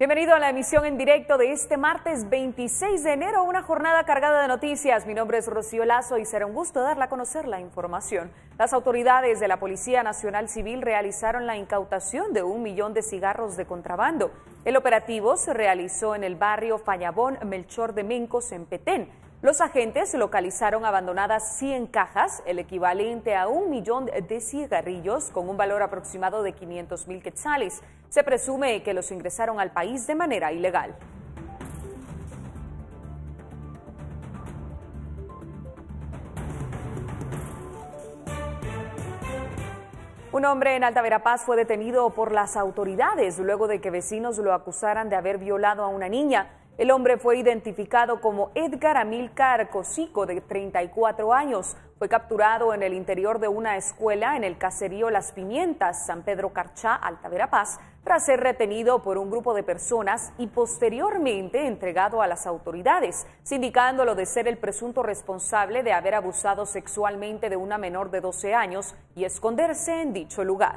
Bienvenido a la emisión en directo de este martes 26 de enero, una jornada cargada de noticias. Mi nombre es Rocío Lazo y será un gusto darle a conocer la información. Las autoridades de la Policía Nacional Civil realizaron la incautación de 1 millón de cigarros de contrabando. El operativo se realizó en el barrio Fallabón Melchor de Mencos, en Petén. Los agentes localizaron abandonadas 100 cajas, el equivalente a 1 millón de cigarrillos, con un valor aproximado de 500,000 quetzales. Se presume que los ingresaron al país de manera ilegal. Un hombre en Alta Verapaz fue detenido por las autoridades luego de que vecinos lo acusaran de haber violado a una niña. El hombre fue identificado como Edgar Amílcar Cosico, de 34 años. Fue capturado en el interior de una escuela en el caserío Las Pimientas, San Pedro Carchá, Alta Verapaz, tras ser retenido por un grupo de personas y posteriormente entregado a las autoridades, sindicándolo de ser el presunto responsable de haber abusado sexualmente de una menor de 12 años y esconderse en dicho lugar.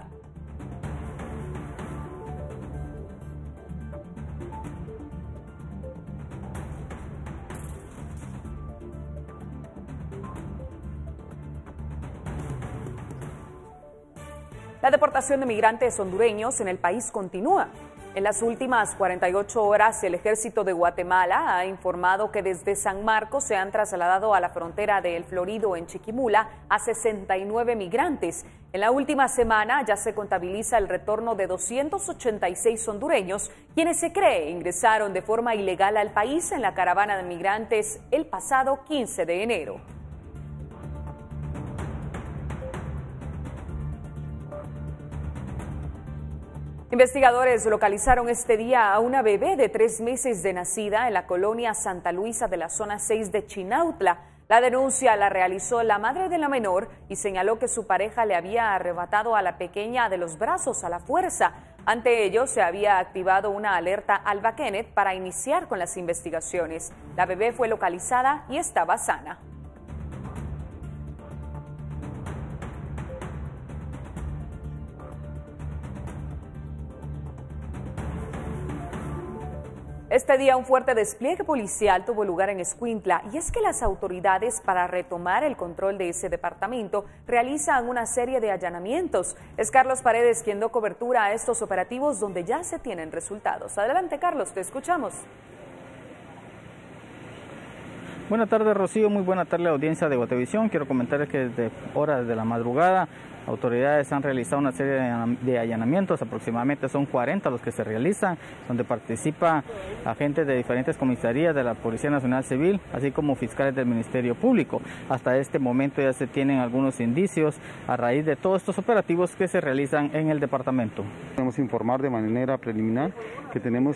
La deportación de migrantes hondureños en el país continúa. En las últimas 48 horas, el Ejército de Guatemala ha informado que desde San Marcos se han trasladado a la frontera de El Florido, en Chiquimula, a 69 migrantes. En la última semana ya se contabiliza el retorno de 286 hondureños, quienes se cree ingresaron de forma ilegal al país en la caravana de migrantes el pasado 15 de enero. Investigadores localizaron este día a una bebé de 3 meses de nacida en la colonia Santa Luisa de la zona 6 de Chinautla. La denuncia la realizó la madre de la menor y señaló que su pareja le había arrebatado a la pequeña de los brazos a la fuerza. Ante ello, se había activado una alerta Alba Kenneth para iniciar con las investigaciones. La bebé fue localizada y estaba sana. Este día un fuerte despliegue policial tuvo lugar en Escuintla, y es que las autoridades, para retomar el control de ese departamento, realizan una serie de allanamientos. Es Carlos Paredes quien dio cobertura a estos operativos donde ya se tienen resultados. Adelante, Carlos, te escuchamos. Buenas tardes, Rocío. Muy buena tarde a la audiencia de Guatevisión. Quiero comentarles que desde horas de la madrugada autoridades han realizado una serie de allanamientos, aproximadamente son 40 los que se realizan, donde participa agentes de diferentes comisarías de la Policía Nacional Civil, así como fiscales del Ministerio Público. Hasta este momento ya se tienen algunos indicios a raíz de todos estos operativos que se realizan en el departamento. Podemos informar de manera preliminar que tenemos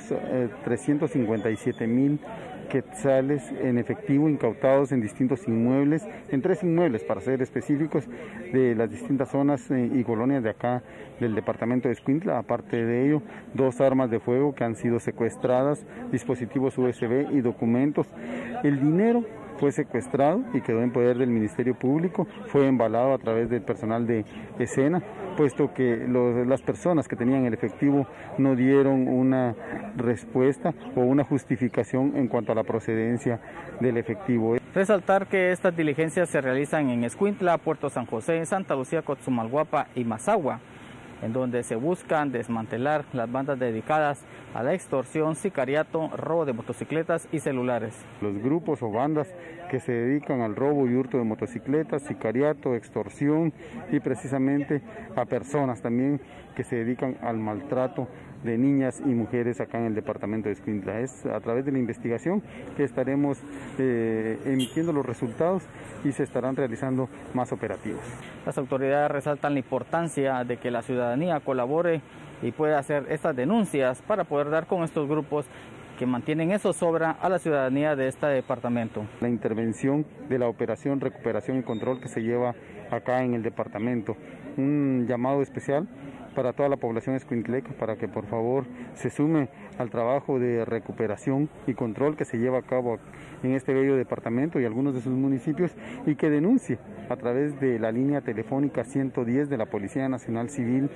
357,000 quetzales en efectivo incautados en distintos inmuebles, en 3 inmuebles para ser específicos, de las distintas zonas y colonias de acá del departamento de Escuintla. Aparte de ello, 2 armas de fuego que han sido secuestradas, dispositivos USB y documentos. El dinero fue secuestrado y quedó en poder del Ministerio Público, fue embalado a través del personal de escena, puesto que las personas que tenían el efectivo no dieron una respuesta o una justificación en cuanto a la procedencia del efectivo. Resaltar que estas diligencias se realizan en Escuintla, Puerto San José, Santa Lucía, Cotzumalguapa y Mazagua, en donde se buscan desmantelar las bandas dedicadas a la extorsión, sicariato, robo de motocicletas y celulares. Los grupos o bandas que se dedican al robo y hurto de motocicletas, sicariato, extorsión y precisamente a personas también que se dedican al maltrato de niñas y mujeres acá en el departamento de Escuintla. Es a través de la investigación que estaremos emitiendo los resultados y se estarán realizando más operativos. Las autoridades resaltan la importancia de que la ciudadanía colabore y pueda hacer estas denuncias para poder dar con estos grupos que mantienen eso sobra a la ciudadanía de este departamento. La intervención de la operación recuperación y control que se lleva acá en el departamento. Un llamado especial para toda la población escuintleca para que por favor se sume al trabajo de recuperación y control que se lleva a cabo en este bello departamento y algunos de sus municipios, y que denuncie a través de la línea telefónica 110 de la Policía Nacional Civil,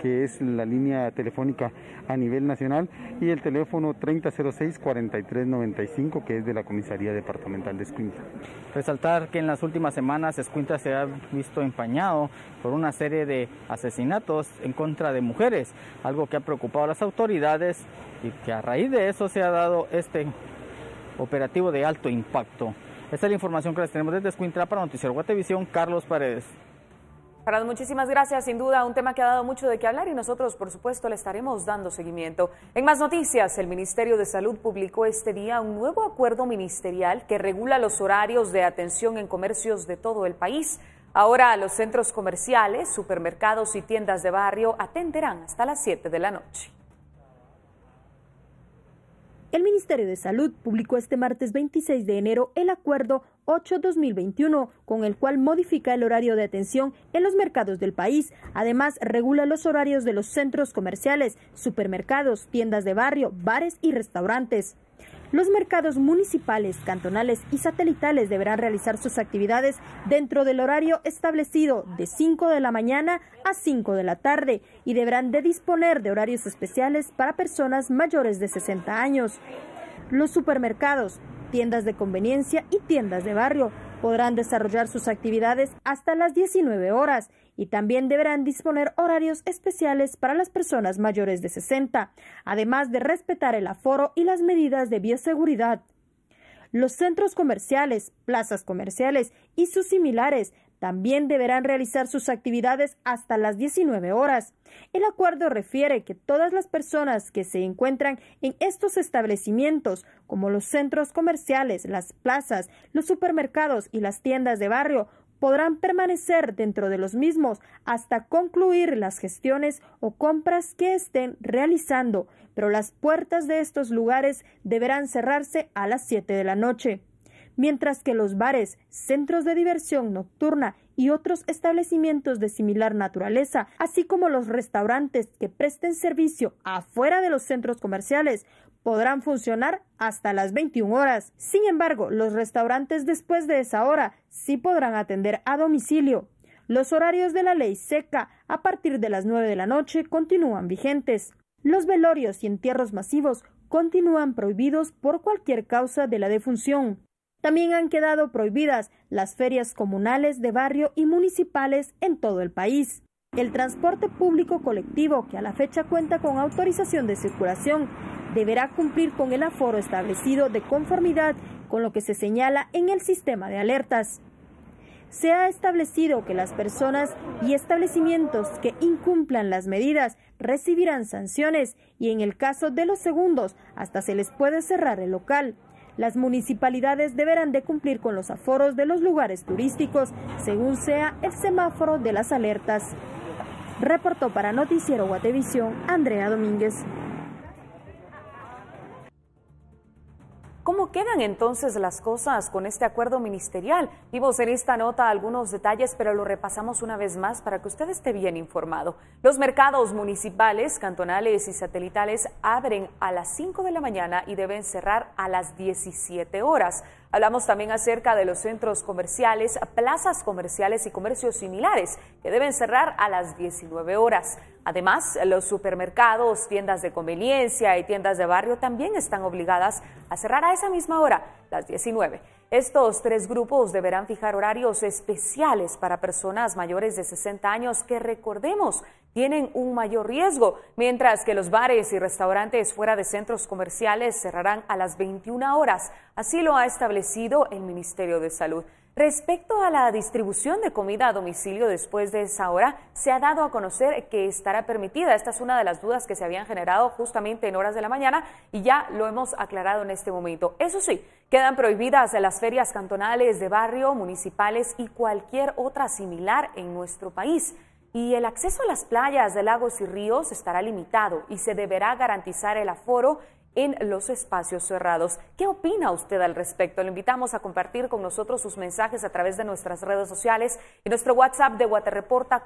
que es la línea telefónica a nivel nacional, y el teléfono 3006-4395, que es de la Comisaría Departamental de Escuintla. Resaltar que en las últimas semanas Escuintla se ha visto empañado por una serie de asesinatos en contra de mujeres, algo que ha preocupado a las autoridades y que a raíz de eso se ha dado este operativo de alto impacto. Esta es la información que les tenemos desde Escuintla. Para Noticiero Guatevisión, Carlos Paredes. Parado, muchísimas gracias. Sin duda, un tema que ha dado mucho de qué hablar y nosotros, por supuesto, le estaremos dando seguimiento. En más noticias, el Ministerio de Salud publicó este día un nuevo acuerdo ministerial que regula los horarios de atención en comercios de todo el país. Ahora, los centros comerciales, supermercados y tiendas de barrio atenderán hasta las 7 de la noche. El Ministerio de Salud publicó este martes 26 de enero el Acuerdo 8-2021, con el cual modifica el horario de atención en los mercados del país. Además, regula los horarios de los centros comerciales, supermercados, tiendas de barrio, bares y restaurantes. Los mercados municipales, cantonales y satelitales deberán realizar sus actividades dentro del horario establecido de 5 de la mañana a 5 de la tarde y deberán de disponer de horarios especiales para personas mayores de 60 años. Los supermercados, tiendas de conveniencia y tiendas de barrio podrán desarrollar sus actividades hasta las 19 horas y también deberán disponer horarios especiales para las personas mayores de 60, además de respetar el aforo y las medidas de bioseguridad. Los centros comerciales, plazas comerciales y sus similares también deberán realizar sus actividades hasta las 19 horas. El acuerdo refiere que todas las personas que se encuentran en estos establecimientos, como los centros comerciales, las plazas, los supermercados y las tiendas de barrio, podrán permanecer dentro de los mismos hasta concluir las gestiones o compras que estén realizando, pero las puertas de estos lugares deberán cerrarse a las 7 de la noche. Mientras que los bares, centros de diversión nocturna y otros establecimientos de similar naturaleza, así como los restaurantes que presten servicio afuera de los centros comerciales, podrán funcionar hasta las 21 horas. Sin embargo, los restaurantes después de esa hora sí podrán atender a domicilio. Los horarios de la ley seca a partir de las 9 de la noche continúan vigentes. Los velorios y entierros masivos continúan prohibidos por cualquier causa de la defunción. También han quedado prohibidas las ferias comunales de barrio y municipales en todo el país. El transporte público colectivo, que a la fecha cuenta con autorización de circulación, deberá cumplir con el aforo establecido de conformidad con lo que se señala en el sistema de alertas. Se ha establecido que las personas y establecimientos que incumplan las medidas recibirán sanciones y en el caso de los segundos hasta se les puede cerrar el local. Las municipalidades deberán de cumplir con los aforos de los lugares turísticos según sea el semáforo de las alertas. Reportó para Noticiero Guatevisión, Andrea Domínguez. ¿Cómo quedan entonces las cosas con este acuerdo ministerial? Vimos en esta nota algunos detalles, pero lo repasamos una vez más para que usted esté bien informado. Los mercados municipales, cantonales y satelitales abren a las 5 de la mañana y deben cerrar a las 17 horas. Hablamos también acerca de los centros comerciales, plazas comerciales y comercios similares, que deben cerrar a las 19 horas. Además, los supermercados, tiendas de conveniencia y tiendas de barrio también están obligadas a cerrar a esa misma hora, las 19. Estos tres grupos deberán fijar horarios especiales para personas mayores de 60 años que, recordemos, tienen un mayor riesgo, mientras que los bares y restaurantes fuera de centros comerciales cerrarán a las 21 horas. Así lo ha establecido el Ministerio de Salud. Respecto a la distribución de comida a domicilio después de esa hora, se ha dado a conocer que estará permitida. Esta es una de las dudas que se habían generado justamente en horas de la mañana y ya lo hemos aclarado en este momento. Eso sí, quedan prohibidas las ferias cantonales de barrio, municipales y cualquier otra similar en nuestro país. Y el acceso a las playas de lagos y ríos estará limitado y se deberá garantizar el aforo en los espacios cerrados. ¿Qué opina usted al respecto? Le invitamos a compartir con nosotros sus mensajes a través de nuestras redes sociales y nuestro WhatsApp de Guatereporta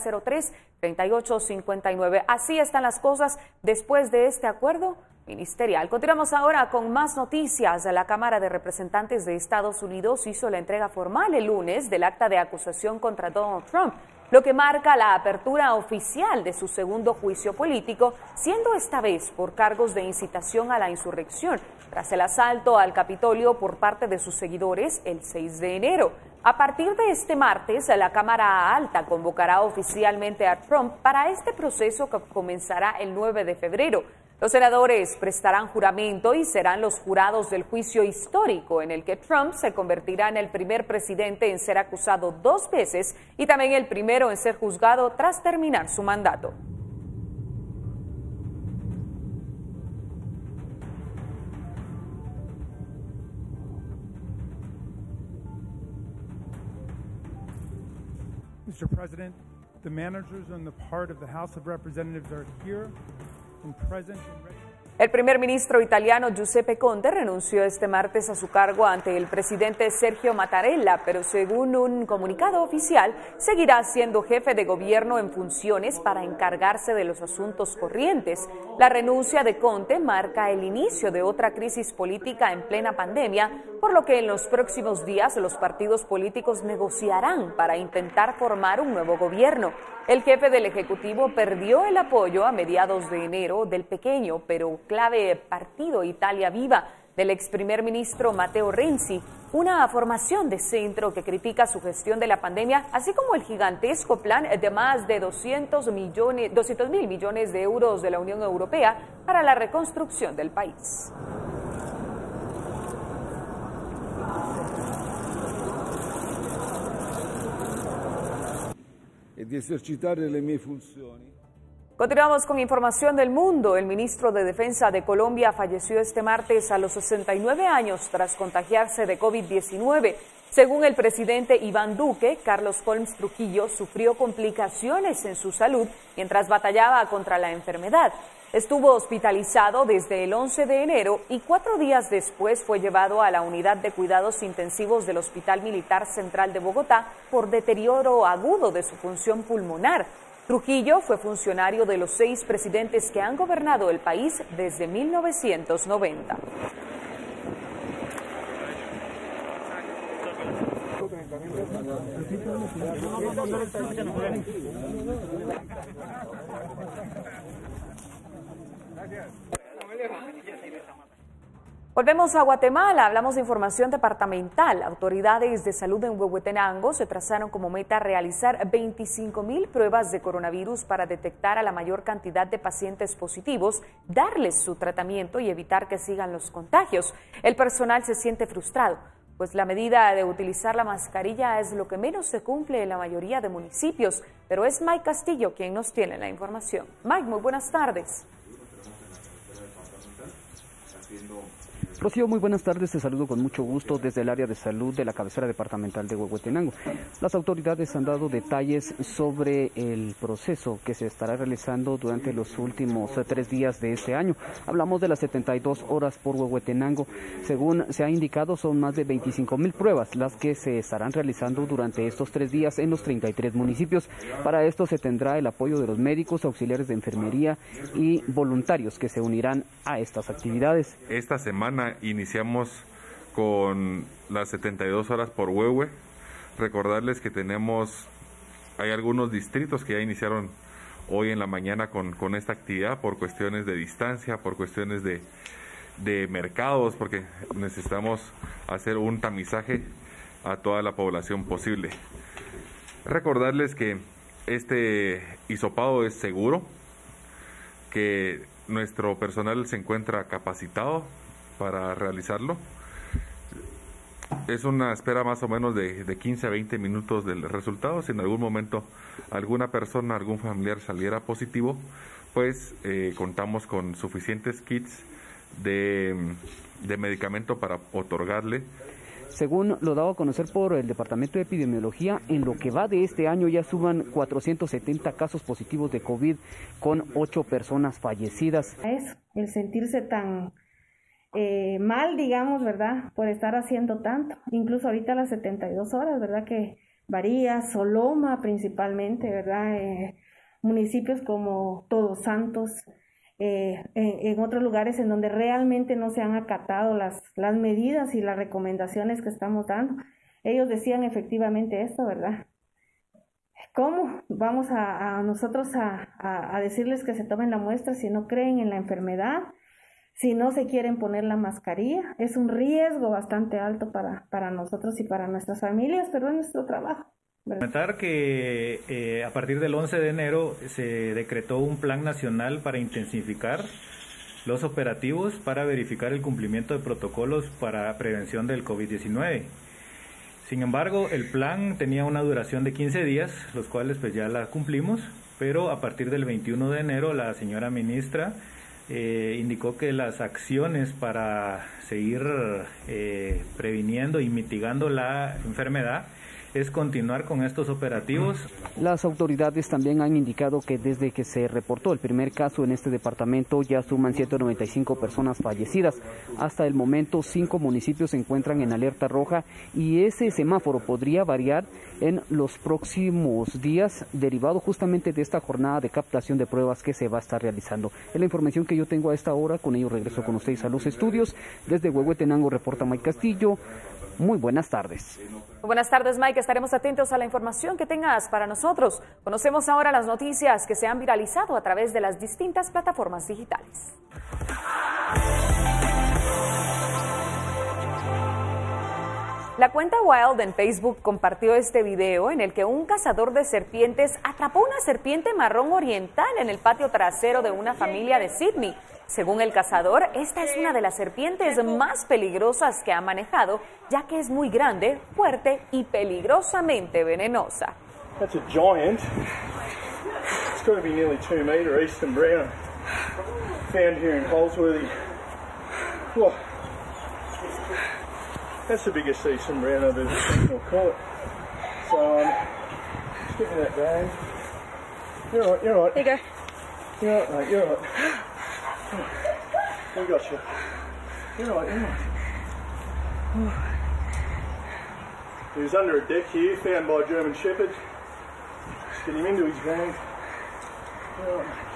4003-3859. Así están las cosas después de este acuerdo ministerial. Continuamos ahora con más noticias. La Cámara de Representantes de Estados Unidos hizo la entrega formal el lunes del acta de acusación contra Donald Trump lo que marca la apertura oficial de su segundo juicio político, siendo esta vez por cargos de incitación a la insurrección, tras el asalto al Capitolio por parte de sus seguidores el 6 de enero. A partir de este martes, la Cámara Alta convocará oficialmente a Trump para este proceso que comenzará el 9 de febrero. Los senadores prestarán juramento y serán los jurados del juicio histórico en el que Trump se convertirá en el primer presidente en ser acusado 2 veces y también el primero en ser juzgado tras terminar su mandato. Mr. President, the managers on the part of the House of Representatives are here and present and ready. El primer ministro italiano Giuseppe Conte renunció este martes a su cargo ante el presidente Sergio Mattarella, pero según un comunicado oficial, seguirá siendo jefe de gobierno en funciones para encargarse de los asuntos corrientes. La renuncia de Conte marca el inicio de otra crisis política en plena pandemia, por lo que en los próximos días los partidos políticos negociarán para intentar formar un nuevo gobierno. El jefe del Ejecutivo perdió el apoyo a mediados de enero del pequeño pero clave partido Italia Viva del ex primer ministro Matteo Renzi, una formación de centro que critica su gestión de la pandemia, así como el gigantesco plan de más de 200.000 millones de euros de la Unión Europea para la reconstrucción del país. Continuamos con información del mundo. El ministro de Defensa de Colombia falleció este martes a los 69 años tras contagiarse de COVID-19. Según el presidente Iván Duque, Carlos Holmes Trujillo sufrió complicaciones en su salud mientras batallaba contra la enfermedad. Estuvo hospitalizado desde el 11 de enero y 4 días después fue llevado a la unidad de cuidados intensivos del Hospital Militar Central de Bogotá por deterioro agudo de su función pulmonar. Trujillo fue funcionario de los 6 presidentes que han gobernado el país desde 1990. Volvemos a Guatemala, hablamos de información departamental. Autoridades de salud en Huehuetenango se trazaron como meta realizar 25.000 pruebas de coronavirus para detectar a la mayor cantidad de pacientes positivos, darles su tratamiento y evitar que sigan los contagios. El personal se siente frustrado, pues la medida de utilizar la mascarilla es lo que menos se cumple en la mayoría de municipios. Pero es Mike Castillo quien nos tiene la información. Mike, muy buenas tardes. Rocío, muy buenas tardes, te saludo con mucho gusto desde el área de salud de la cabecera departamental de Huehuetenango. Las autoridades han dado detalles sobre el proceso que se estará realizando durante los últimos 3 días de este año. Hablamos de las 72 horas por Huehuetenango. Según se ha indicado, son más de 25.000 pruebas las que se estarán realizando durante estos 3 días en los 33 municipios. Para esto se tendrá el apoyo de los médicos, auxiliares de enfermería y voluntarios que se unirán a estas actividades. Esta semana iniciamos con las 72 horas por Huehue. Recordarles que hay algunos distritos que ya iniciaron hoy en la mañana con esta actividad por cuestiones de distancia, por cuestiones de mercados, porque necesitamos hacer un tamizaje a toda la población posible. Recordarles que este hisopado es seguro, que nuestro personal se encuentra capacitado para realizarlo. Es una espera más o menos de 15 a 20 minutos del resultado. Si en algún momento alguna persona, algún familiar saliera positivo, pues contamos con suficientes kits de medicamento para otorgarle. Según lo dado a conocer por el Departamento de Epidemiología, en lo que va de este año ya suman 470 casos positivos de COVID con 8 personas fallecidas. Es el sentirse tan mal, digamos, ¿verdad? Por estar haciendo tanto. Incluso ahorita las 72 horas, ¿verdad? Que varía, Soloma principalmente, ¿verdad? Municipios como Todos Santos, en otros lugares en donde realmente no se han acatado las medidas y las recomendaciones que estamos dando. Ellos decían efectivamente esto, ¿verdad? ¿cómo vamos a nosotros a decirles que se tomen la muestra si no creen en la enfermedad? Si no se quieren poner la mascarilla, es un riesgo bastante alto para nosotros y para nuestras familias, pero es nuestro trabajo. Comentar que a partir del 11 de enero se decretó un plan nacional para intensificar los operativos para verificar el cumplimiento de protocolos para prevención del COVID-19. Sin embargo, el plan tenía una duración de 15 días, los cuales pues ya la cumplimos, pero a partir del 21 de enero la señora ministra indicó que las acciones para seguir previniendo y mitigando la enfermedad es continuar con estos operativos. Las autoridades también han indicado que desde que se reportó el primer caso en este departamento ya suman 195 personas fallecidas. Hasta el momento 5 municipios se encuentran en alerta roja y ese semáforo podría variar en los próximos días derivado justamente de esta jornada de captación de pruebas que se va a estar realizando. Es la información que yo tengo a esta hora, con ello regreso con ustedes a los estudios. Desde Huehuetenango reporta Mike Castillo. Muy buenas tardes. Buenas tardes, Mike. Estaremos atentos a la información que tengas para nosotros. Conocemos ahora las noticias que se han viralizado a través de las distintas plataformas digitales. La cuenta Wild en Facebook compartió este video en el que un cazador de serpientes atrapó una serpiente marrón oriental en el patio trasero de una familia de Sydney. Según el cazador, esta es una de las serpientes más peligrosas que ha manejado, ya que es muy grande, fuerte y peligrosamente venenosa. That's a giant. It's got to be nearly 2 metre eastern brown. Found here in Holsworthy. Whoa. That's the biggest eastern brown I've ever seen or caught. So, stick in that bag. You're all right, you're all right. There you go. You're all right, mate, you're all right. We got you. You're all right, you're all right. He was under a deck here, found by a German Shepherd. Just get him into his bag. You're all right, mate.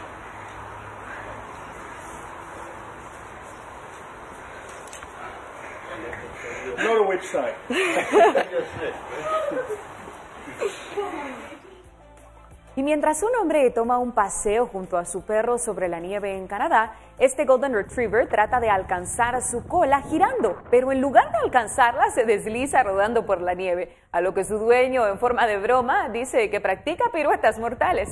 Not a witch snake. Y mientras un hombre toma un paseo junto a su perro sobre la nieve en Canadá, este Golden Retriever trata de alcanzar su cola girando, pero en lugar de alcanzarla se desliza rodando por la nieve, a lo que su dueño, en forma de broma, dice que practica piruetas mortales.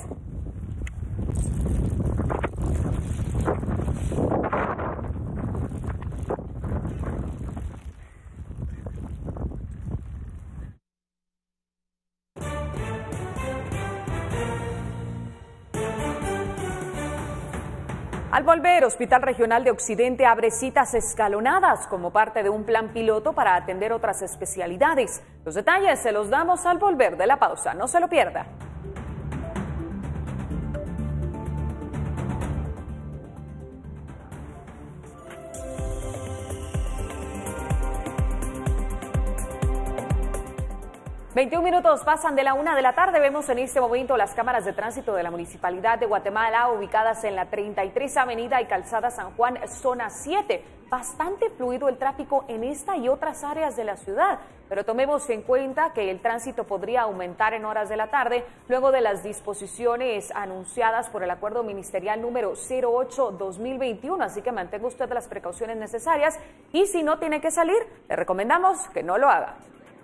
Al volver, Hospital Regional de Occidente abre citas escalonadas como parte de un plan piloto para atender otras especialidades. Los detalles se los damos al volver de la pausa. No se lo pierda. ...21 minutos pasan de la 1 de la tarde. Vemos en este momento las cámaras de tránsito de la Municipalidad de Guatemala ubicadas en la 33 Avenida y Calzada San Juan, zona 7. Bastante fluido el tráfico en esta y otras áreas de la ciudad, pero tomemos en cuenta que el tránsito podría aumentar en horas de la tarde luego de las disposiciones anunciadas por el Acuerdo Ministerial número 08-2021, así que mantenga usted las precauciones necesarias y si no tiene que salir, le recomendamos que no lo haga.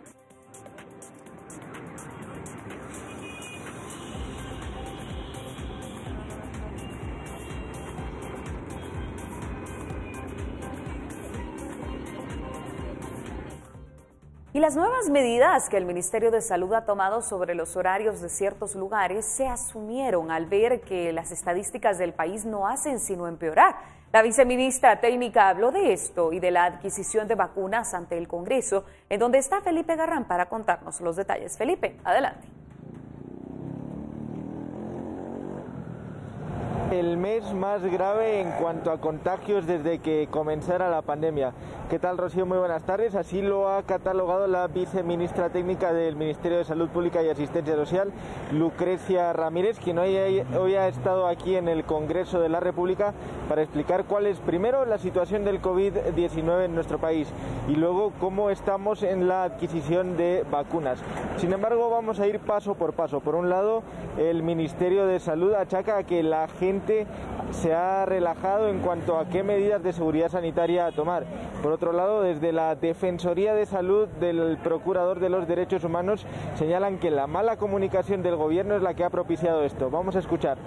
Y las nuevas medidas que el Ministerio de Salud ha tomado sobre los horarios de ciertos lugares se asumieron al ver que las estadísticas del país no hacen sino empeorar. La viceministra técnica habló de esto y de la adquisición de vacunas ante el Congreso, en donde está Felipe Garrán para contarnos los detalles. Felipe, adelante. El mes más grave en cuanto a contagios desde que comenzara la pandemia. ¿Qué tal, Rocío? Muy buenas tardes. Así lo ha catalogado la viceministra técnica del Ministerio de Salud Pública y Asistencia Social, Lucrecia Ramírez, quien hoy ha estado aquí en el Congreso de la República para explicar cuál es, primero, la situación del COVID-19 en nuestro país y luego cómo estamos en la adquisición de vacunas. Sin embargo, vamos a ir paso por paso. Por un lado, el Ministerio de Salud achaca a que la gente se ha relajado en cuanto a qué medidas de seguridad sanitaria a tomar. Por otro lado, desde la Defensoría de Salud del Procurador de los Derechos Humanos señalan que la mala comunicación del gobierno es la que ha propiciado esto. Vamos a escuchar.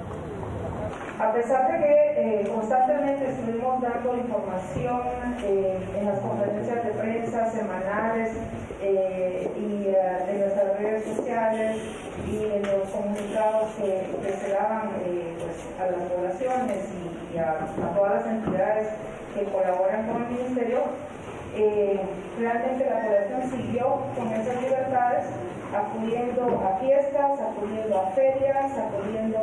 A pesar de que constantemente estuvimos dando información en las conferencias de prensa semanales y en nuestras redes sociales y en los comunicados que se daban pues, a las poblaciones y a todas las entidades que colaboran con el Ministerio, realmente la población siguió con esas libertades, acudiendo a fiestas, acudiendo a ferias, acudiendo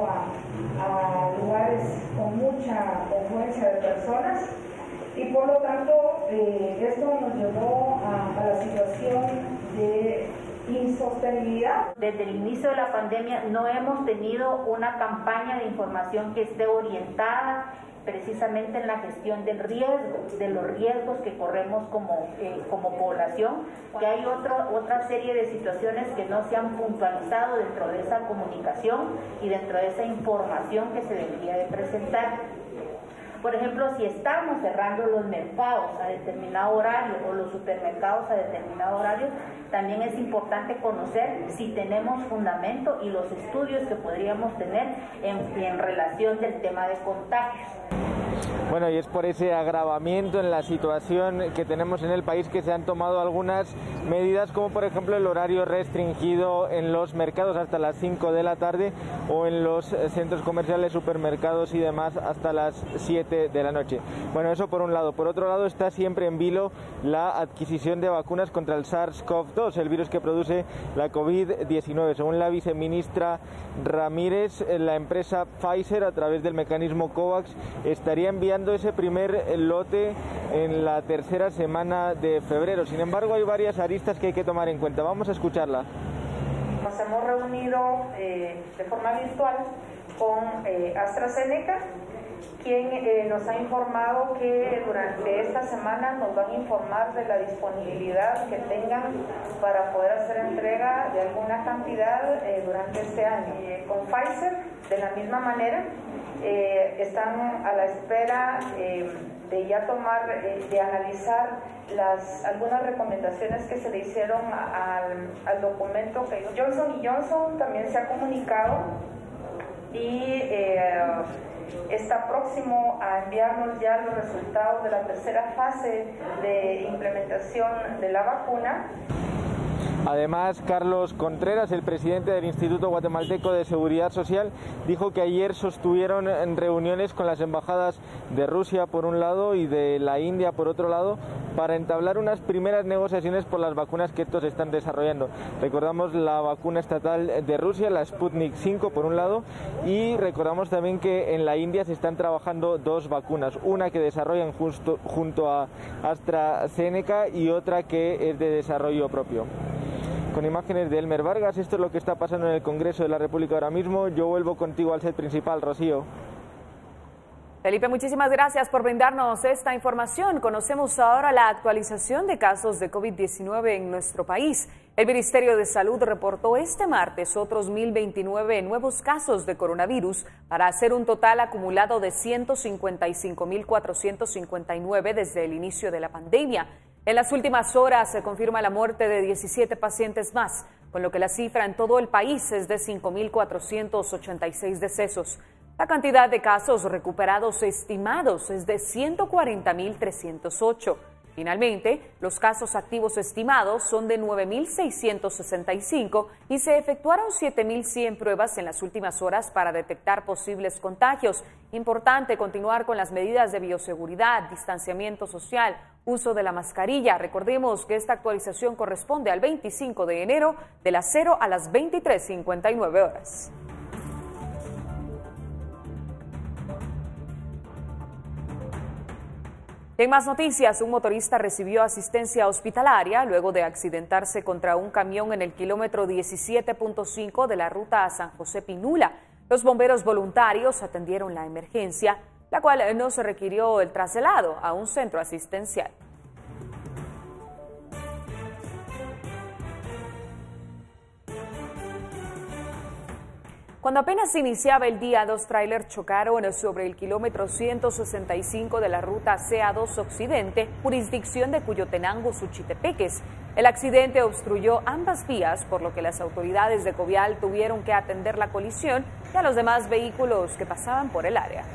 a lugares con mucha confluencia de personas y por lo tanto esto nos llevó a la situación de insostenibilidad. Desde el inicio de la pandemia no hemos tenido una campaña de información que esté orientada precisamente en la gestión del riesgo, de los riesgos que corremos como población, que hay otra serie de situaciones que no se han puntualizado dentro de esa comunicación y dentro de esa información que se debería de presentar. Por ejemplo, si estamos cerrando los mercados a determinado horario o los supermercados a determinado horario, también es importante conocer si tenemos fundamento y los estudios que podríamos tener en relación del tema de contagios. Bueno, y es por ese agravamiento en la situación que tenemos en el país que se han tomado algunas medidas, como por ejemplo el horario restringido en los mercados hasta las 5 de la tarde o en los centros comerciales, supermercados y demás hasta las 7 de la noche. Bueno, eso por un lado. Por otro lado, está siempre en vilo la adquisición de vacunas contra el SARS-CoV-2, el virus que produce la COVID-19. Según la viceministra Ramírez, la empresa Pfizer, a través del mecanismo COVAX, estaría enviando ese primer lote en la tercera semana de febrero. Sin embargo, hay varias aristas que hay que tomar en cuenta. Vamos a escucharla. Nos hemos reunido de forma virtual con AstraZeneca, quien nos ha informado que durante esta semana nos van a informar de la disponibilidad que tengan para poder hacer entrega de alguna cantidad durante este año. Con Pfizer, de la misma manera, están a la espera de ya tomar, de analizar algunas recomendaciones que se le hicieron al documento que Johnson & Johnson también se ha comunicado y está próximo a enviarnos ya los resultados de la tercera fase de implementación de la vacuna. Además, Carlos Contreras, el presidente del Instituto Guatemalteco de Seguridad Social, dijo que ayer sostuvieron reuniones con las embajadas de Rusia por un lado y de la India por otro lado para entablar unas primeras negociaciones por las vacunas que estos están desarrollando. Recordamos la vacuna estatal de Rusia, la Sputnik 5 por un lado, y recordamos también que en la India se están trabajando dos vacunas, una que desarrollan junto a AstraZeneca y otra que es de desarrollo propio. Con imágenes de Elmer Vargas, esto es lo que está pasando en el Congreso de la República ahora mismo. Yo vuelvo contigo al set principal, Rocío. Felipe, muchísimas gracias por brindarnos esta información. Conocemos ahora la actualización de casos de COVID-19 en nuestro país. El Ministerio de Salud reportó este martes otros 1.029 nuevos casos de coronavirus para hacer un total acumulado de 155.459 desde el inicio de la pandemia. En las últimas horas se confirma la muerte de 17 pacientes más, con lo que la cifra en todo el país es de 5.486 decesos. La cantidad de casos recuperados estimados es de 140.308. Finalmente, los casos activos estimados son de 9.665 y se efectuaron 7.100 pruebas en las últimas horas para detectar posibles contagios. Importante continuar con las medidas de bioseguridad, distanciamiento social, uso de la mascarilla. Recordemos que esta actualización corresponde al 25 de enero de las 0 a las 23:59 horas. En más noticias, un motorista recibió asistencia hospitalaria luego de accidentarse contra un camión en el kilómetro 17.5 de la ruta a San José Pinula. Los bomberos voluntarios atendieron la emergencia, la cual no se requirió el traslado a un centro asistencial. Cuando apenas iniciaba el día, dos tráiler chocaron sobre el kilómetro 165 de la ruta CA2 Occidente, jurisdicción de Cuyotenango, Suchitepeques. El accidente obstruyó ambas vías, por lo que las autoridades de Covial tuvieron que atender la colisión y a los demás vehículos que pasaban por el área.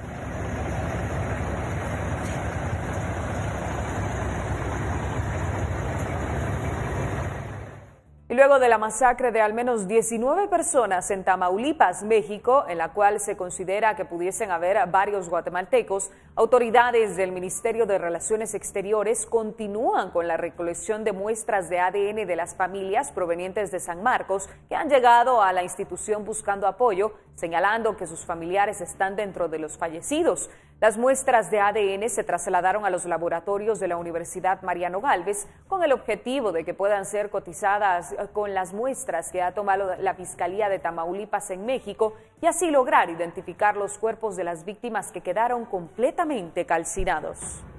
Y luego de la masacre de al menos 19 personas en Tamaulipas, México, en la cual se considera que pudiesen haber varios guatemaltecos, autoridades del Ministerio de Relaciones Exteriores continúan con la recolección de muestras de ADN de las familias provenientes de San Marcos que han llegado a la institución buscando apoyo, señalando que sus familiares están dentro de los fallecidos. Las muestras de ADN se trasladaron a los laboratorios de la Universidad Mariano Gálvez con el objetivo de que puedan ser cotizadas con las muestras que ha tomado la Fiscalía de Tamaulipas en México y así lograr identificar los cuerpos de las víctimas que quedaron completamente calcinados.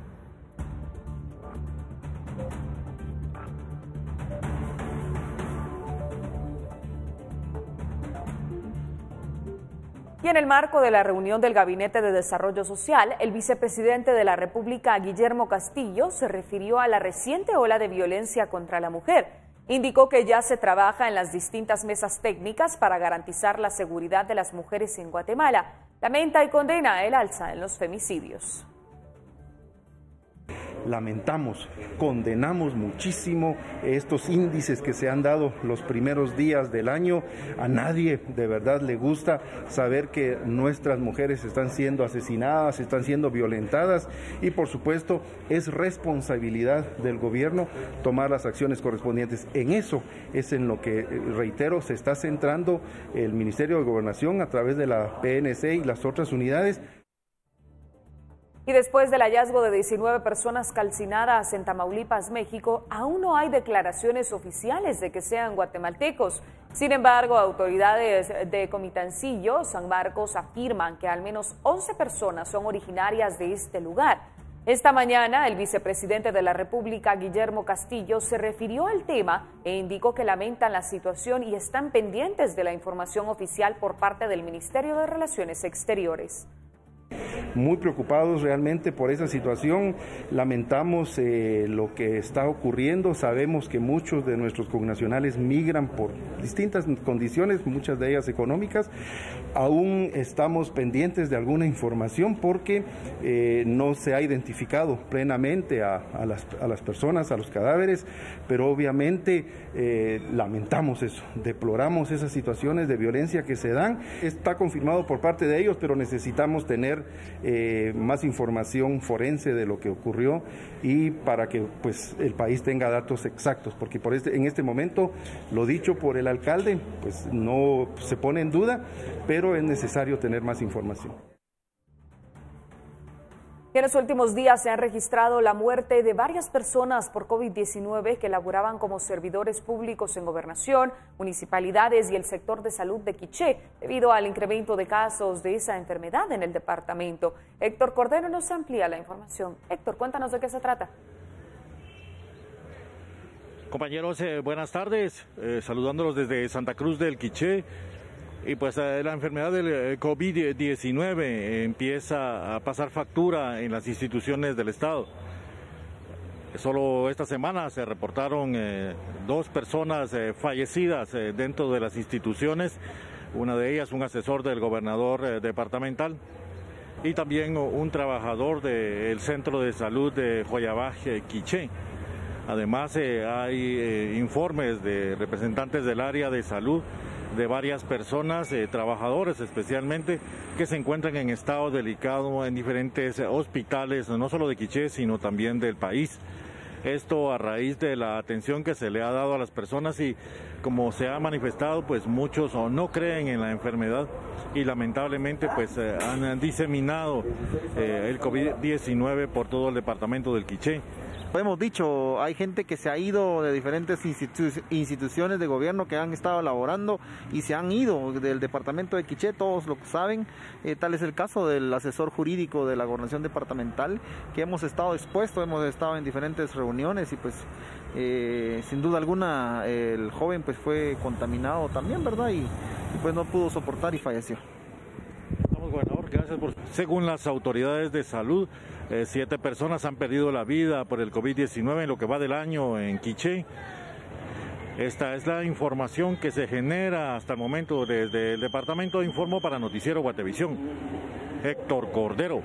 Y en el marco de la reunión del Gabinete de Desarrollo Social, el vicepresidente de la República, Guillermo Castillo, se refirió a la reciente ola de violencia contra la mujer. Indicó que ya se trabaja en las distintas mesas técnicas para garantizar la seguridad de las mujeres en Guatemala. Lamenta y condena el alza en los femicidios. Lamentamos, condenamos muchísimo estos índices que se han dado los primeros días del año. A nadie de verdad le gusta saber que nuestras mujeres están siendo asesinadas, están siendo violentadas y por supuesto es responsabilidad del gobierno tomar las acciones correspondientes. En eso es en lo que, reitero, se está centrando el Ministerio de Gobernación a través de la PNC y las otras unidades. Y después del hallazgo de 19 personas calcinadas en Tamaulipas, México, aún no hay declaraciones oficiales de que sean guatemaltecos. Sin embargo, autoridades de Comitancillo, San Marcos, afirman que al menos 11 personas son originarias de este lugar. Esta mañana, el vicepresidente de la República, Guillermo Castillo, se refirió al tema e indicó que lamentan la situación y están pendientes de la información oficial por parte del Ministerio de Relaciones Exteriores. Muy preocupados realmente por esa situación, lamentamos lo que está ocurriendo, sabemos que muchos de nuestros connacionales migran por distintas condiciones, muchas de ellas económicas, aún estamos pendientes de alguna información porque no se ha identificado plenamente a las personas, a los cadáveres, pero obviamente lamentamos eso, deploramos esas situaciones de violencia que se dan, está confirmado por parte de ellos, pero necesitamos tener más información forense de lo que ocurrió y para que pues el país tenga datos exactos, porque en este momento lo dicho por el alcalde pues no se pone en duda, pero es necesario tener más información. En los últimos días se ha registrado la muerte de varias personas por COVID-19 que laboraban como servidores públicos en gobernación, municipalidades y el sector de salud de Quiché, debido al incremento de casos de esa enfermedad en el departamento. Héctor Cordero nos amplía la información. Héctor, cuéntanos de qué se trata. Compañeros, buenas tardes. Saludándolos desde Santa Cruz del Quiché. Y pues la enfermedad del COVID-19 empieza a pasar factura en las instituciones del Estado. Solo esta semana se reportaron 2 personas fallecidas dentro de las instituciones, una de ellas un asesor del gobernador departamental y también un trabajador del Centro de Salud de Joyabaj, Quiché. Además hay informes de representantes del área de salud de varias personas, trabajadores especialmente, que se encuentran en estado delicado en diferentes hospitales, no solo de Quiché, sino también del país. Esto a raíz de la atención que se le ha dado a las personas y como se ha manifestado, pues muchos o no creen en la enfermedad y lamentablemente pues han diseminado el COVID-19 por todo el departamento del Quiché. Hemos dicho, hay gente que se ha ido de diferentes instituciones de gobierno que han estado elaborando y se han ido del departamento de Quiché, todos lo saben. Tal es el caso del asesor jurídico de la gobernación departamental, que hemos estado expuestos, hemos estado en diferentes reuniones y pues sin duda alguna el joven pues fue contaminado también, ¿verdad? Y pues no pudo soportar y falleció. Gobernador, gracias por... Según las autoridades de salud, 7 personas han perdido la vida por el COVID-19 en lo que va del año en Quiché. Esta es la información que se genera hasta el momento desde el departamento de Informo para Noticiero Guatevisión. Héctor Cordero.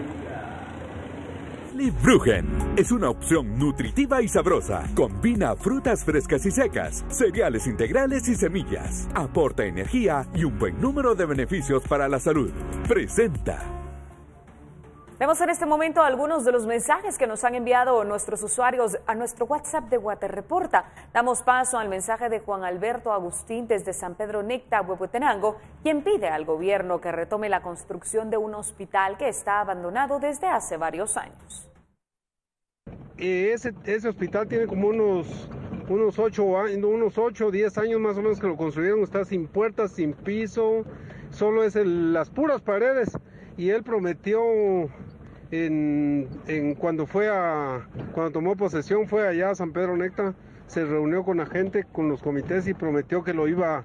Liebbrüchen es una opción nutritiva y sabrosa. Combina frutas frescas y secas, cereales integrales y semillas. Aporta energía y un buen número de beneficios para la salud. Presenta. Vemos en este momento algunos de los mensajes que nos han enviado nuestros usuarios a nuestro WhatsApp de Guaterreporta. Damos paso al mensaje de Juan Alberto Agustín desde San Pedro Necta, Huehuetenango, quien pide al gobierno que retome la construcción de un hospital que está abandonado desde hace varios años. Ese hospital tiene como unos 8 o 10 años más o menos que lo construyeron, está sin puertas, sin piso, solo es las puras paredes, y él prometió cuando tomó posesión, fue allá a San Pedro Necta, se reunió con la gente, con los comités y prometió que lo iba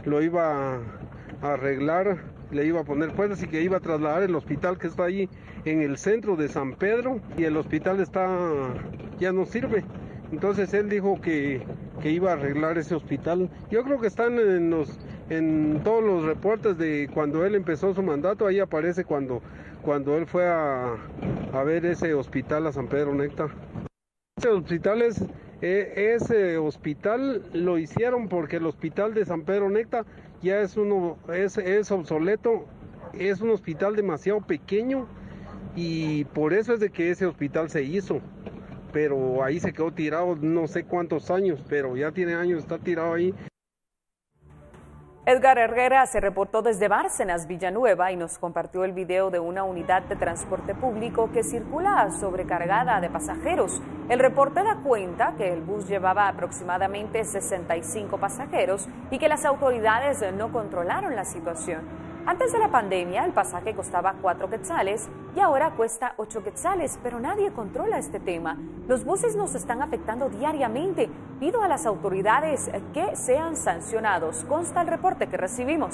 a arreglar, le iba a poner puertas y que iba a trasladar el hospital que está ahí en el centro de San Pedro, y el hospital ya no sirve. Entonces él dijo que iba a arreglar ese hospital. Yo creo que están en todos los reportes de cuando él empezó su mandato, ahí aparece cuando él fue a ver ese hospital a San Pedro Necta. Ese hospital lo hicieron porque el hospital de San Pedro Necta ya es obsoleto, es un hospital demasiado pequeño y por eso es de que ese hospital se hizo. Pero ahí se quedó tirado no sé cuántos años, pero ya tiene años, está tirado ahí. Edgar Herrera se reportó desde Bárcenas, Villanueva, y nos compartió el video de una unidad de transporte público que circula sobrecargada de pasajeros. El reporte da cuenta que el bus llevaba aproximadamente 65 pasajeros y que las autoridades no controlaron la situación. Antes de la pandemia, el pasaje costaba 4 quetzales y ahora cuesta 8 quetzales, pero nadie controla este tema. Los buses nos están afectando diariamente. Pido a las autoridades que sean sancionados. Consta el reporte que recibimos.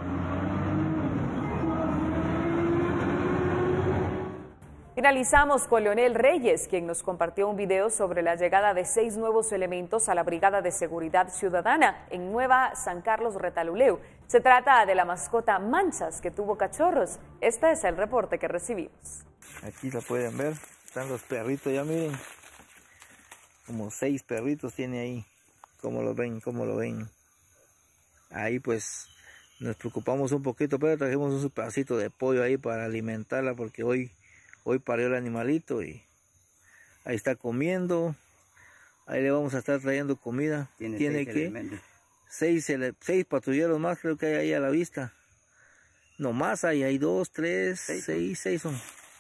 Finalizamos con Leonel Reyes, quien nos compartió un video sobre la llegada de 6 nuevos elementos a la Brigada de Seguridad Ciudadana en Nueva San Carlos Retaluleu. Se trata de la mascota Manchas, que tuvo cachorros. Este es el reporte que recibimos. Aquí la pueden ver, están los perritos, ya miren. Como 6 perritos tiene ahí. ¿Cómo lo ven? ¿Cómo lo ven? Ahí pues nos preocupamos un poquito, pero trajimos un pedacito de pollo ahí para alimentarla porque hoy parió el animalito y ahí está comiendo. Ahí le vamos a estar trayendo comida. Tiene que 6 patrulleros más creo que hay ahí a la vista. No más, hay 2, 3, 6 son.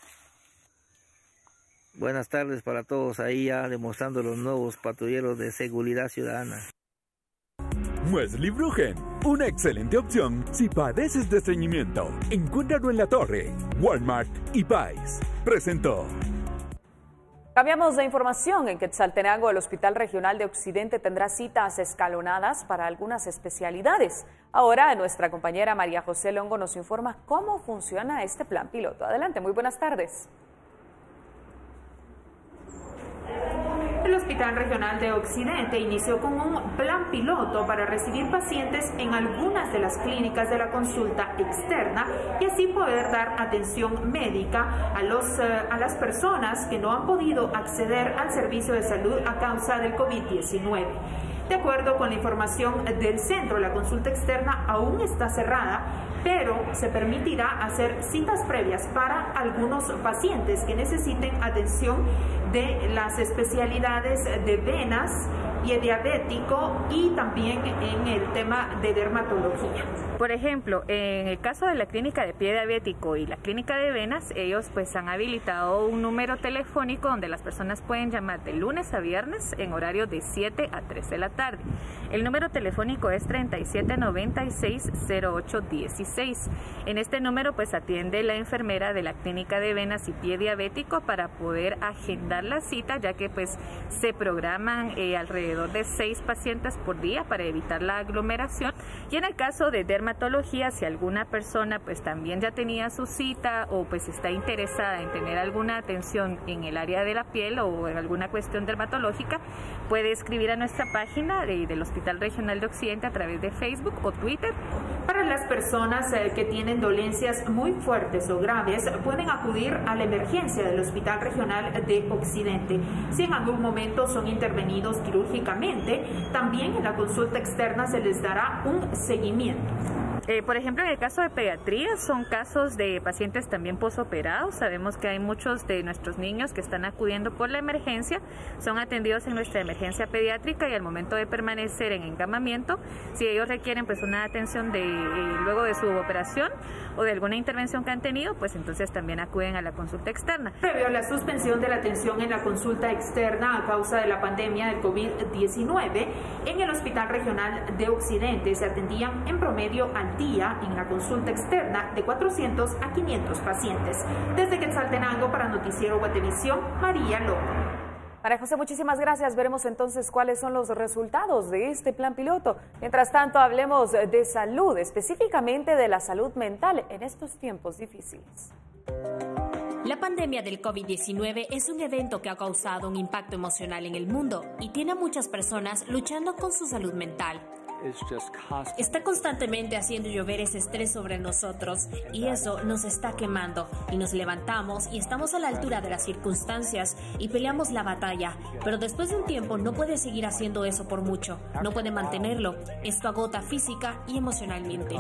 Buenas tardes para todos, ahí ya demostrando los nuevos patrulleros de seguridad ciudadana. Liebbrüchen, una excelente opción si padeces de estreñimiento. Encuéntralo en La Torre, Walmart y Pais. Presentó. Cambiamos de información. En Quetzaltenango, el Hospital Regional de Occidente tendrá citas escalonadas para algunas especialidades. Ahora nuestra compañera María José Longo nos informa cómo funciona este plan piloto. Adelante, muy buenas tardes. El Hospital Regional de Occidente inició con un plan piloto para recibir pacientes en algunas de las clínicas de la consulta externa y así poder dar atención médica a las personas que no han podido acceder al servicio de salud a causa del COVID-19. De acuerdo con la información del centro, la consulta externa aún está cerrada pero se permitirá hacer citas previas para algunos pacientes que necesiten atención de las especialidades de venas y diabético y también en el tema de dermatología. Por ejemplo, en el caso de la clínica de pie diabético y la clínica de venas, ellos pues han habilitado un número telefónico donde las personas pueden llamar de lunes a viernes en horario de 7 a 3 de la tarde. El número telefónico es 3796-0816. En este número pues atiende la enfermera de la clínica de venas y pie diabético para poder agendar la cita, ya que pues se programan alrededor de 6 pacientes por día para evitar la aglomeración. Y en el caso de dermatología, si alguna persona pues también ya tenía su cita o pues está interesada en tener alguna atención en el área de la piel o en alguna cuestión dermatológica, puede escribir a nuestra página del Hospital Regional de Occidente a través de Facebook o Twitter. Para las personas que tienen dolencias muy fuertes o graves, pueden acudir a la emergencia del Hospital Regional de Occidente. Si en algún momento son intervenidos quirúrgicamente, también en la consulta externa se les dará un seguimiento. Por ejemplo, en el caso de pediatría, son casos de pacientes también posoperados. Sabemos que hay muchos de nuestros niños que están acudiendo por la emergencia, son atendidos en nuestra emergencia pediátrica y al momento de permanecer en encamamiento, si ellos requieren pues una atención luego de su operación o de alguna intervención que han tenido, pues entonces también acuden a la consulta externa. Previo a la suspensión de la atención en la consulta externa a causa de la pandemia del COVID-19, en el Hospital Regional de Occidente se atendían en promedio al día en la consulta externa de 400 a 500 pacientes. Desde Quetzaltenango para Noticiero Guatevisión, María Lobo. María José, muchísimas gracias. Veremos entonces cuáles son los resultados de este plan piloto. Mientras tanto, hablemos de salud, específicamente de la salud mental en estos tiempos difíciles. La pandemia del COVID-19 es un evento que ha causado un impacto emocional en el mundo y tiene a muchas personas luchando con su salud mental. Está constantemente haciendo llover ese estrés sobre nosotros y eso nos está quemando y nos levantamos y estamos a la altura de las circunstancias y peleamos la batalla, pero después de un tiempo no puede seguir haciendo eso por mucho, no puede mantenerlo, esto agota física y emocionalmente.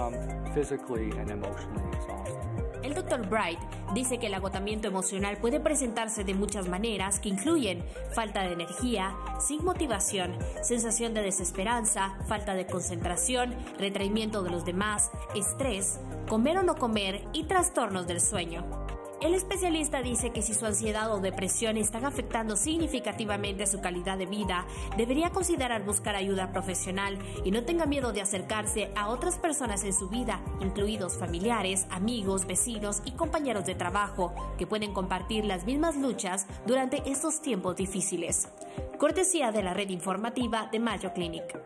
El Dr. Bright dice que el agotamiento emocional puede presentarse de muchas maneras que incluyen falta de energía, sin motivación, sensación de desesperanza, falta de concentración, retraimiento de los demás, estrés, comer o no comer y trastornos del sueño. El especialista dice que si su ansiedad o depresión están afectando significativamente su calidad de vida, debería considerar buscar ayuda profesional y no tenga miedo de acercarse a otras personas en su vida, incluidos familiares, amigos, vecinos y compañeros de trabajo, que pueden compartir las mismas luchas durante estos tiempos difíciles. Cortesía de la red informativa de Mayo Clinic.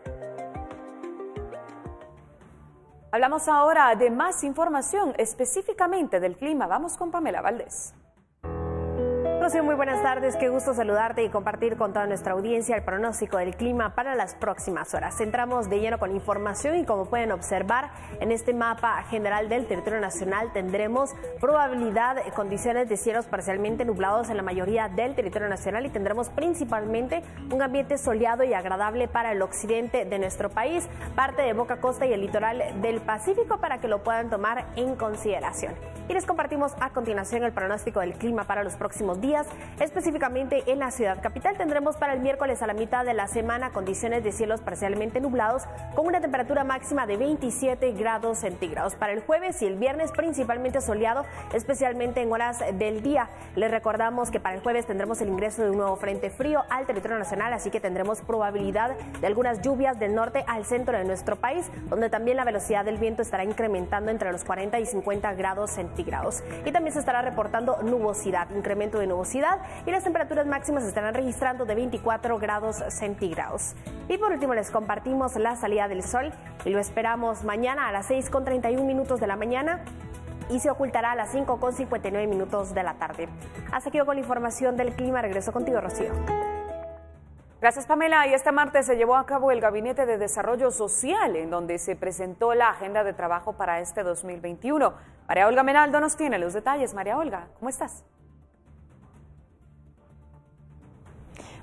Hablamos ahora de más información, específicamente del clima. Vamos con Pamela Valdés. Rocío, muy buenas tardes, qué gusto saludarte y compartir con toda nuestra audiencia el pronóstico del clima para las próximas horas. Entramos de lleno con información y como pueden observar en este mapa general del territorio nacional tendremos probabilidad de condiciones de cielos parcialmente nublados en la mayoría del territorio nacional y tendremos principalmente un ambiente soleado y agradable para el occidente de nuestro país, parte de Boca Costa y el litoral del Pacífico para que lo puedan tomar en consideración. Y les compartimos a continuación el pronóstico del clima para los próximos días. Específicamente en la ciudad capital tendremos para el miércoles a la mitad de la semana condiciones de cielos parcialmente nublados con una temperatura máxima de 27 grados centígrados. Para el jueves y el viernes principalmente soleado, especialmente en horas del día. Les recordamos que para el jueves tendremos el ingreso de un nuevo frente frío al territorio nacional, así que tendremos probabilidad de algunas lluvias del norte al centro de nuestro país, donde también la velocidad del viento estará incrementando entre los 40 y 50 grados centígrados. Y también se estará reportando nubosidad, incremento de nubosidad, y las temperaturas máximas se estarán registrando de 24 grados centígrados. Y por último les compartimos la salida del sol y lo esperamos mañana a las 6:31 de la mañana y se ocultará a las 5:59 de la tarde. Hasta aquí con la información del clima. Regreso contigo, Rocío. Gracias, Pamela. Y este martes se llevó a cabo el Gabinete de Desarrollo Social, en donde se presentó la agenda de trabajo para este 2021. María Olga Menaldo nos tiene los detalles. María Olga, ¿cómo estás?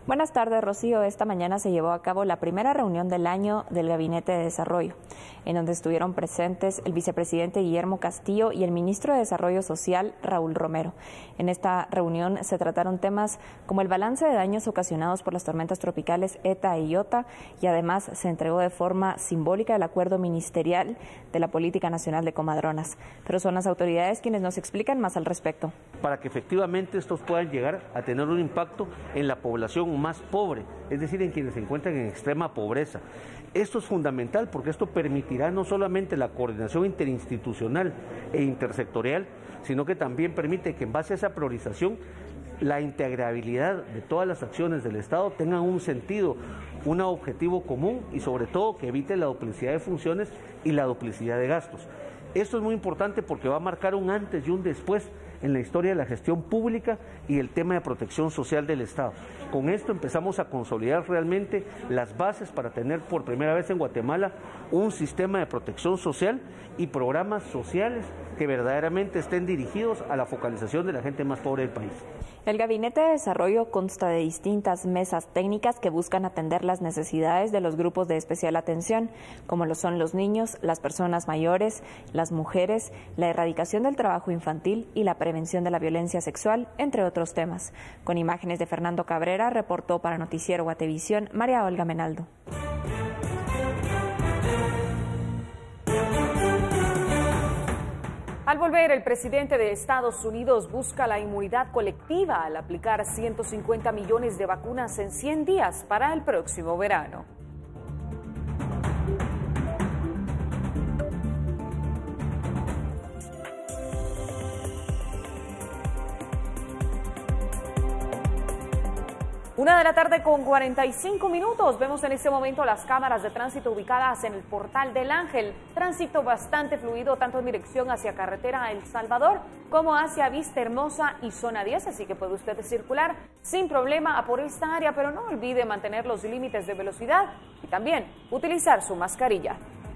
Buenas tardes, Rocío. Esta mañana se llevó a cabo la primera reunión del año del Gabinete de Desarrollo, en donde estuvieron presentes el vicepresidente Guillermo Castillo y el ministro de Desarrollo Social, Raúl Romero. En esta reunión se trataron temas como el balance de daños ocasionados por las tormentas tropicales ETA y IOTA, y además se entregó de forma simbólica el acuerdo ministerial de la Política Nacional de Comadronas. Pero son las autoridades quienes nos explican más al respecto. Para que efectivamente estos puedan llegar a tener un impacto en la población más pobre, es decir, en quienes se encuentran en extrema pobreza. Esto es fundamental porque esto permitirá no solamente la coordinación interinstitucional e intersectorial, sino que también permite que en base a esa priorización la integrabilidad de todas las acciones del Estado tengan un sentido, un objetivo común y sobre todo que evite la duplicidad de funciones y la duplicidad de gastos. Esto es muy importante porque va a marcar un antes y un después en la historia de la gestión pública y el tema de protección social del Estado. Con esto empezamos a consolidar realmente las bases para tener por primera vez en Guatemala un sistema de protección social y programas sociales que verdaderamente estén dirigidos a la focalización de la gente más pobre del país. El Gabinete de Desarrollo consta de distintas mesas técnicas que buscan atender las necesidades de los grupos de especial atención, como lo son los niños, las personas mayores, las mujeres, la erradicación del trabajo infantil y la prevención de la violencia sexual, entre otros temas. Con imágenes de Fernando Cabrera, reportó para Noticiero Guatevisión María Olga Menaldo. Al volver, el presidente de Estados Unidos busca la inmunidad colectiva al aplicar 150 millones de vacunas en 100 días para el próximo verano. Una de la tarde con 45 minutos. Vemos en este momento las cámaras de tránsito ubicadas en el Portal del Ángel. Tránsito bastante fluido, tanto en dirección hacia carretera El Salvador como hacia Vista Hermosa y Zona 10. Así que puede usted circular sin problema por esta área, pero no olvide mantener los límites de velocidad y también utilizar su mascarilla.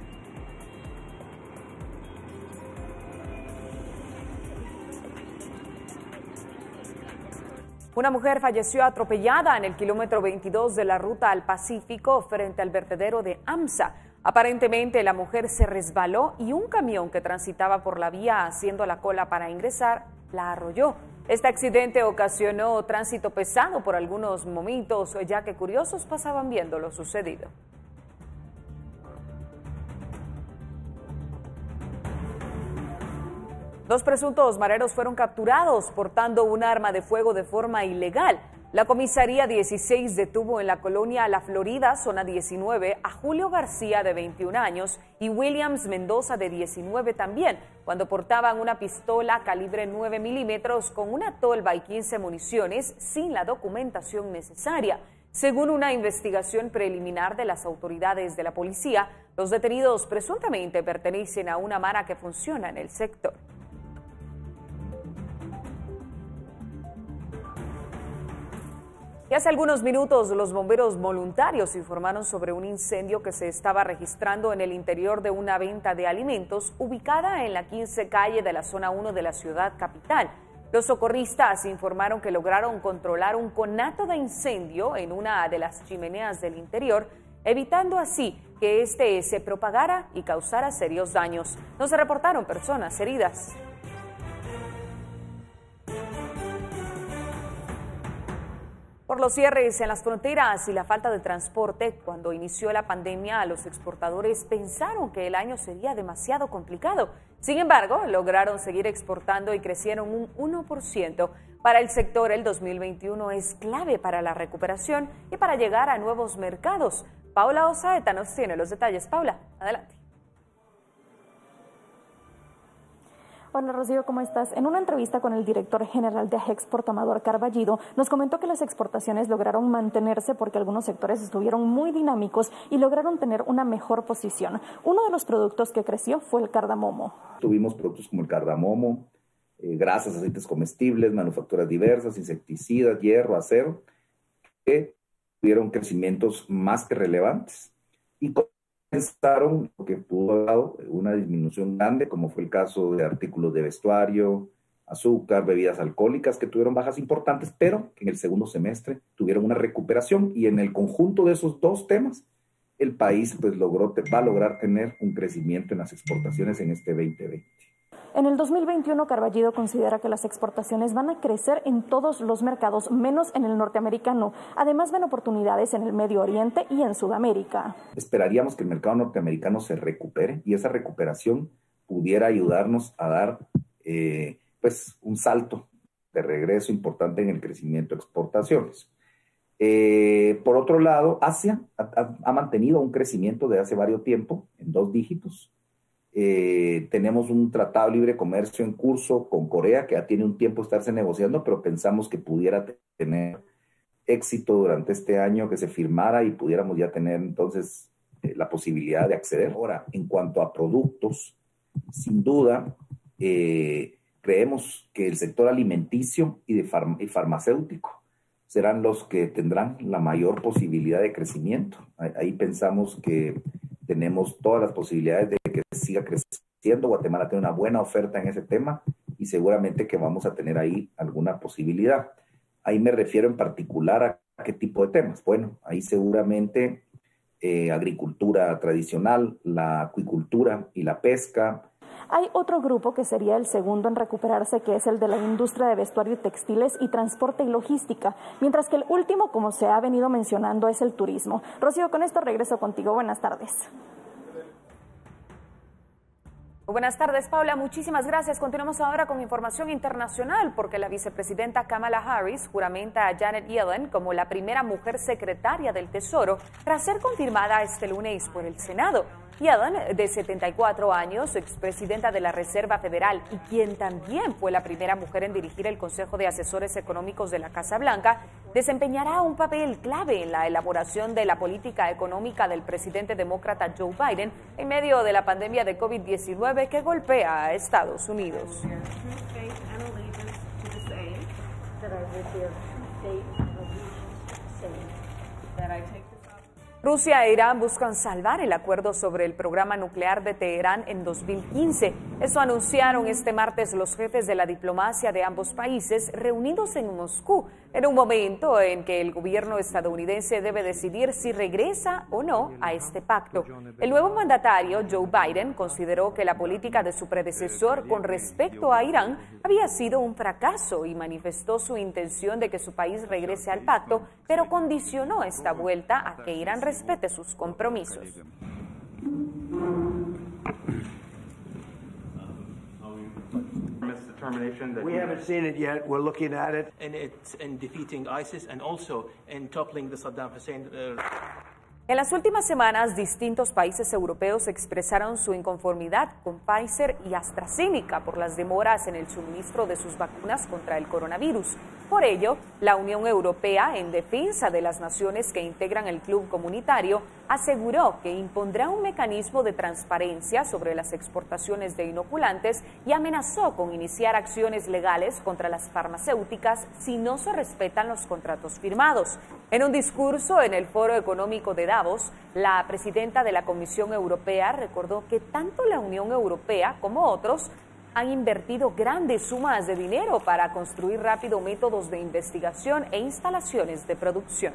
Una mujer falleció atropellada en el kilómetro 22 de la ruta al Pacífico frente al vertedero de AMSA. Aparentemente la mujer se resbaló y un camión que transitaba por la vía haciendo la cola para ingresar la arrolló. Este accidente ocasionó tránsito pesado por algunos momentos, ya que curiosos pasaban viendo lo sucedido. Dos presuntos mareros fueron capturados portando un arma de fuego de forma ilegal. La comisaría 16 detuvo en la colonia La Florida, zona 19, a Julio García, de 21 años, y Williams Mendoza, de 19 también, cuando portaban una pistola calibre 9 milímetros con una tolva y 15 municiones sin la documentación necesaria. Según una investigación preliminar de las autoridades de la policía, los detenidos presuntamente pertenecen a una mara que funciona en el sector. Y hace algunos minutos los bomberos voluntarios informaron sobre un incendio que se estaba registrando en el interior de una venta de alimentos ubicada en la 15 calle de la zona 1 de la ciudad capital. Los socorristas informaron que lograron controlar un conato de incendio en una de las chimeneas del interior, evitando así que este se propagara y causara serios daños. No se reportaron personas heridas. Por los cierres en las fronteras y la falta de transporte, cuando inició la pandemia, los exportadores pensaron que el año sería demasiado complicado. Sin embargo, lograron seguir exportando y crecieron un 1%. Para el sector, el 2021 es clave para la recuperación y para llegar a nuevos mercados. Paula Osaeta nos tiene los detalles. Paula, adelante. Hola Rocío, ¿cómo estás? En una entrevista con el director general de Ajexport, Amador Carballido, nos comentó que las exportaciones lograron mantenerse porque algunos sectores estuvieron muy dinámicos y lograron tener una mejor posición. Uno de los productos que creció fue el cardamomo. Tuvimos productos como el cardamomo, grasas, aceites comestibles, manufacturas diversas, insecticidas, hierro, acero, que tuvieron crecimientos más que relevantes. Y pensaron que pudo haber dado una disminución grande, como fue el caso de artículos de vestuario, azúcar, bebidas alcohólicas, que tuvieron bajas importantes, pero que en el segundo semestre tuvieron una recuperación, y en el conjunto de esos dos temas, el país pues va a lograr tener un crecimiento en las exportaciones en este 2020. En el 2021, Carballido considera que las exportaciones van a crecer en todos los mercados, menos en el norteamericano. Además, ven oportunidades en el Medio Oriente y en Sudamérica. Esperaríamos que el mercado norteamericano se recupere y esa recuperación pudiera ayudarnos a dar pues un salto de regreso importante en el crecimiento de exportaciones. Por otro lado, Asia ha mantenido un crecimiento de hace varios tiempo, en 2 dígitos. Tenemos un tratado de libre comercio en curso con Corea, que ya tiene un tiempo estarse negociando, pero pensamos que pudiera tener éxito durante este año, que se firmara y pudiéramos ya tener entonces la posibilidad de acceder. Ahora, en cuanto a productos, sin duda, creemos que el sector alimenticio y farmacéutico serán los que tendrán la mayor posibilidad de crecimiento. Ahí pensamos que tenemos todas las posibilidades de que siga creciendo. Guatemala tiene una buena oferta en ese tema y seguramente que vamos a tener ahí alguna posibilidad. Ahí me refiero en particular a qué tipo de temas. Bueno, ahí seguramente agricultura tradicional, la acuicultura y la pesca. Hay otro grupo que sería el segundo en recuperarse, que es el de la industria de vestuario y textiles y transporte y logística, mientras que el último, como se ha venido mencionando, es el turismo. Rocío, con esto regreso contigo. Buenas tardes. Buenas tardes, Paula. Muchísimas gracias. Continuamos ahora con información internacional, porque la vicepresidenta Kamala Harris juramenta a Janet Yellen como la primera mujer secretaria del Tesoro tras ser confirmada este lunes por el Senado. Yellen, de 74 años, expresidenta de la Reserva Federal y quien también fue la primera mujer en dirigir el Consejo de Asesores Económicos de la Casa Blanca, desempeñará un papel clave en la elaboración de la política económica del presidente demócrata Joe Biden en medio de la pandemia de COVID-19 que golpea a Estados Unidos. Rusia e Irán buscan salvar el acuerdo sobre el programa nuclear de Teherán en 2015. Esto anunciaron este martes los jefes de la diplomacia de ambos países reunidos en Moscú, en un momento en que el gobierno estadounidense debe decidir si regresa o no a este pacto. El nuevo mandatario, Joe Biden, consideró que la política de su predecesor con respecto a Irán había sido un fracaso y manifestó su intención de que su país regrese al pacto, pero condicionó esta vuelta a que Irán respete sus compromisos. We haven't seen it yet. We're looking at it. And it's in defeating ISIS and also in toppling the Saddam Hussein. En las últimas semanas, distintos países europeos expresaron su inconformidad con Pfizer y AstraZeneca por las demoras en el suministro de sus vacunas contra el coronavirus. Por ello, la Unión Europea, en defensa de las naciones que integran el club comunitario, aseguró que impondrá un mecanismo de transparencia sobre las exportaciones de inoculantes y amenazó con iniciar acciones legales contra las farmacéuticas si no se respetan los contratos firmados. En un discurso en el Foro Económico de Davos, la presidenta de la Comisión Europea recordó que tanto la Unión Europea como otros han invertido grandes sumas de dinero para construir rápido métodos de investigación e instalaciones de producción.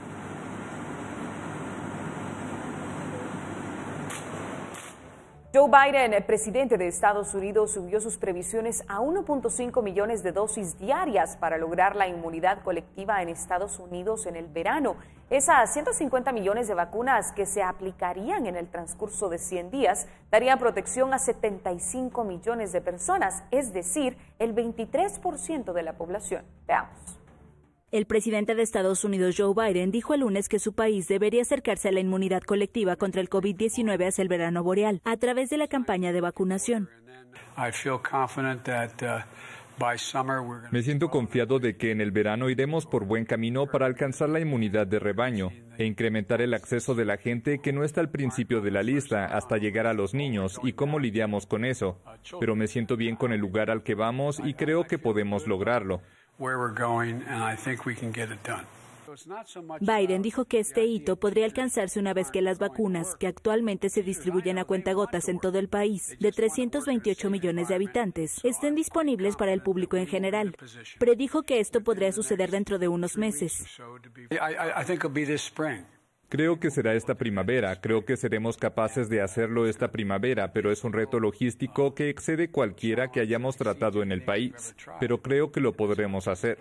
Joe Biden, el presidente de Estados Unidos, subió sus previsiones a 1.5 millones de dosis diarias para lograr la inmunidad colectiva en Estados Unidos en el verano. Esas 150 millones de vacunas que se aplicarían en el transcurso de 100 días darían protección a 75 millones de personas, es decir, el 23% de la población. Veamos. El presidente de Estados Unidos, Joe Biden, dijo el lunes que su país debería acercarse a la inmunidad colectiva contra el COVID-19 hacia el verano boreal, a través de la campaña de vacunación. Me siento confiado de que en el verano iremos por buen camino para alcanzar la inmunidad de rebaño e incrementar el acceso de la gente que no está al principio de la lista hasta llegar a los niños y cómo lidiamos con eso. Pero me siento bien con el lugar al que vamos y creo que podemos lograrlo. Biden dijo que este hito podría alcanzarse una vez que las vacunas, que actualmente se distribuyen a cuentagotas en todo el país, de 328 millones de habitantes, estén disponibles para el público en general. Predijo que esto podría suceder dentro de unos meses. Creo que será esta primavera, creo que seremos capaces de hacerlo esta primavera, pero es un reto logístico que excede cualquiera que hayamos tratado en el país, pero creo que lo podremos hacer.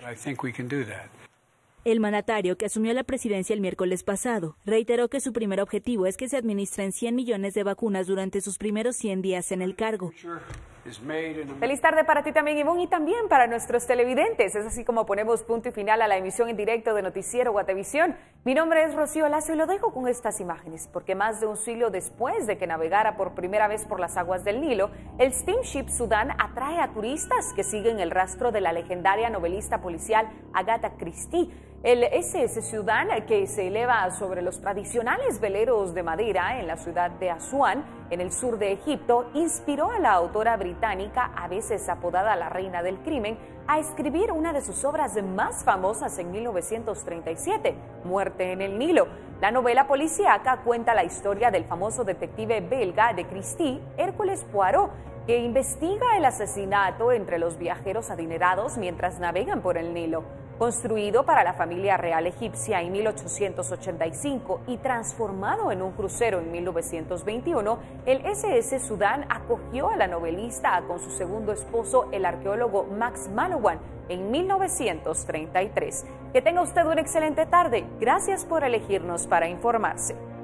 El mandatario, que asumió la presidencia el miércoles pasado, reiteró que su primer objetivo es que se administren 100 millones de vacunas durante sus primeros 100 días en el cargo. Feliz tarde para ti también, Ivonne, y también para nuestros televidentes. Es así como ponemos punto y final a la emisión en directo de Noticiero Guatevisión. Mi nombre es Rocío Lazo y lo dejo con estas imágenes, porque más de un siglo después de que navegara por primera vez por las aguas del Nilo, el Steamship Sudán atrae a turistas que siguen el rastro de la legendaria novelista policial Agatha Christie. El SS Sudán, que se eleva sobre los tradicionales veleros de madera en la ciudad de Asuán, en el sur de Egipto, inspiró a la autora británica, a veces apodada la reina del crimen, a escribir una de sus obras más famosas en 1937, Muerte en el Nilo. La novela policíaca cuenta la historia del famoso detective belga de Christie, Hércules Poirot, que investiga el asesinato entre los viajeros adinerados mientras navegan por el Nilo. Construido para la familia real egipcia en 1885 y transformado en un crucero en 1921, el SS Sudán acogió a la novelista con su segundo esposo, el arqueólogo Max Manawan, en 1933. Que tenga usted una excelente tarde. Gracias por elegirnos para informarse.